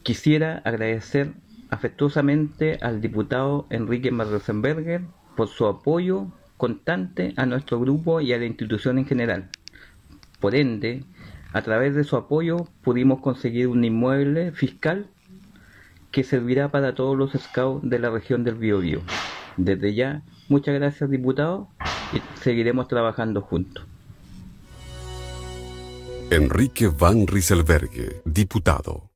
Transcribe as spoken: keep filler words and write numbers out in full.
Quisiera agradecer afectuosamente al diputado Enrique Rosenberger por su apoyo constante a nuestro grupo y a la institución en general. Por ende, a través de su apoyo pudimos conseguir un inmueble fiscal que servirá para todos los scouts de la región del Biobío. Desde ya, muchas gracias, diputado, y seguiremos trabajando juntos. Enrique Van Rysselberghe, diputado.